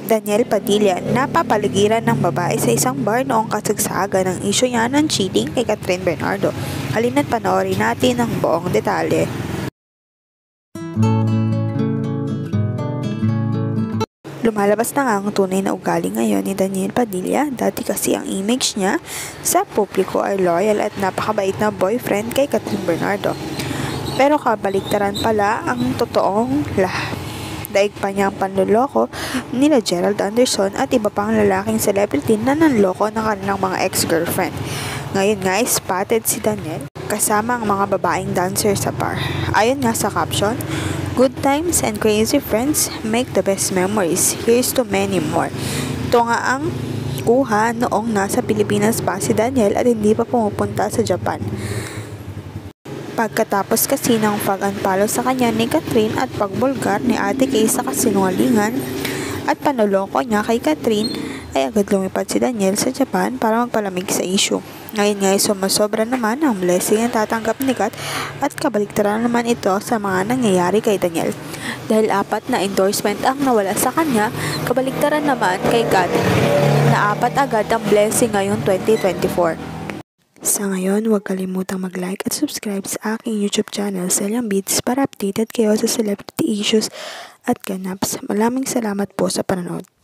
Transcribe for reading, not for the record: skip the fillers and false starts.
Daniel Padilla, napapaligiran ng babae sa isang bar noong kasagsagan ng isyu niya ng cheating kay Catherine Bernardo. Halina't panoorin natin ang buong detalye. Lumalabas na nga ang tunay na ugali ngayon ni Daniel Padilla. Dati kasi ang image niya sa publiko ay loyal at napakabait na boyfriend kay Catherine Bernardo. Pero kabaliktaran pala ang totoong daig pa niya ang panloloko nila Gerald Anderson at iba pang lalaking celebrity na nanloko ng kanilang mga ex-girlfriend. Ngayon nga, spotted si Daniel kasama ang mga babaeng dancer sa bar. Ayon nga sa caption, "Good times and crazy friends make the best memories. Here's to many more." Ito nga ang kuha noong nasa Pilipinas pa si Daniel at hindi pa pumupunta sa Japan. Pagkatapos kasi ng pag-unfollow sa kanya ni Catherine at pagbulgar ni Ate Kay sa kasinungalingan at panuloko niya kay Catherine, ay agad lumipad si Daniel sa Japan para magpalamig sa issue. Ngayon nga ay sumasobra naman ang blessing na tatanggap ni Kat at kabaliktaran naman ito sa mga nangyayari kay Daniel. Dahil 4 na endorsement ang nawala sa kanya, kabaliktaran naman kay Kat na 4 agad ang blessing ngayong 2024. Sa ngayon, huwag kalimutang mag-like at subscribe sa aking YouTube channel, Celian Beats, para updated kayo sa celebrity issues at ganaps. Maraming salamat po sa panonood.